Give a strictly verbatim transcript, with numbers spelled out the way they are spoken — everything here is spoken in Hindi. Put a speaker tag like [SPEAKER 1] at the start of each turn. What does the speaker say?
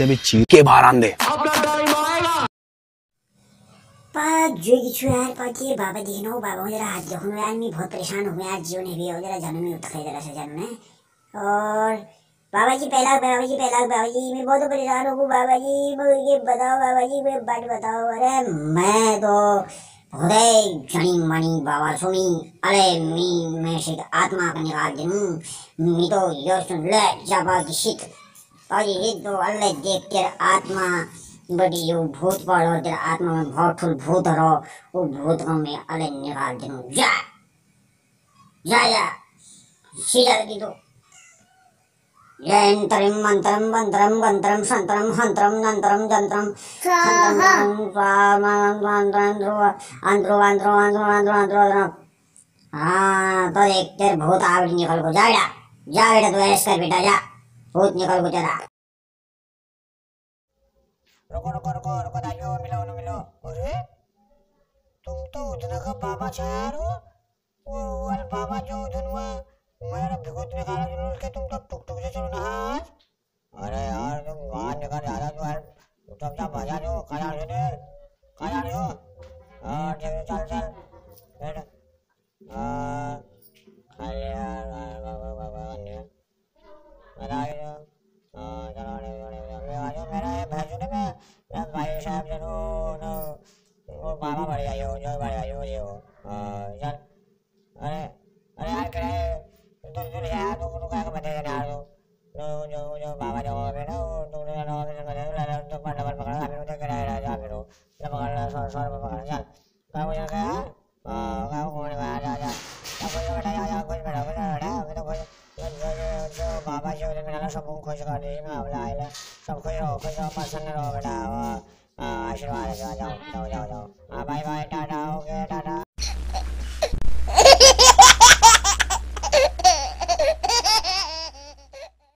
[SPEAKER 1] रास्ते में चीर के बाहर आन दे।
[SPEAKER 2] जो यार पाके बाबा देखना बाबा जरा हाथ देखो यार, मैं बहुत परेशान हूँ यार, जीवन है भी हो जरा जानू में उठा जरा सा जानू ने। और बाबा जी पहला बाबा जी पहला बाबा जी मैं बहुत परेशान हूँ बाबा जी, मुझे बताओ बाबा जी, मैं बात बताओ। अरे मैं तो बहुत जनी मनी बाबा सुनी, अरे मी मैं से आत्मा का निकाल दूँ, मी तो यो सुन ले जाबा की शीत और ये तो अल्लाह देख कर आत्मा बड़ी यो भूत पड़ो तेरा आत्मा में बहुत ठुल भूत रहो, वो भूत को मैं अल्लाह निकाल दूँ। जा जा जा सीधा दी दो यंत्रम मंत्रम मंत्रम मंत्रम संत्रम हंत्रम नंत्रम जंत्रम हंत्रम स्वाम मंत्रम अंत्रो अंत्रो अंत्रो अंत्रो अंत्रो। हाँ तो देख तेरे भूत आवड़ी निकल को जा बेटा, जा बेटा तू ऐश कर बेटा, जा भूत निकल को तेरा।
[SPEAKER 3] रुको रुको रुको रुको दाइयो, मिलो न मिलो। अरे तुम तो उधर का बाबा चार हो, वो वाला बाबा जो उधर हुआ मेरा भूत निकाला जिन्होंने के तुम तो टुक टुक से चलो ना आज। अरे यार तुम बाहर निकल ज्यादा तो यार तुम सब मजा दो, कहाँ जा रहे हो कहाँ जा रहे हो? हाँ ठीक है चल चल बैठ। हाँ खाली यार बाबा बाबा अन्य बताइए जो। हाँ चलो ले ले ले आज मेरा ये भैंसों ने मैं मैं भाई साहब जनो न वो बाबा बढ़ गया यो जो बढ़ गया यो ये हो। हाँ चल अरे अरे यार करे तो तो यार तो तो क्या बता यार तो जो जो बाबा जो है ना वो तो ना ना तो बता ले तो पर डबल पकड़ा फिर उधर करा है जा फिर ले पकड़ सौ सौ रुपये पकड़ चल क्या हो जाएगा यार। हाँ क्या होने वाला जा जा क्या कोई बेटा जा जा कुछ बेटा बेटा बेटा तो कुछ जो बाबा जी उधर मेरा सब खुश कर दे ना बोला है सब खुश रहो खुश रहो पसंद रहो बेटा। आशीर्वाद जाओ जाओ जाओ जाओ। हाँ बाय बाय टाटा हो गया।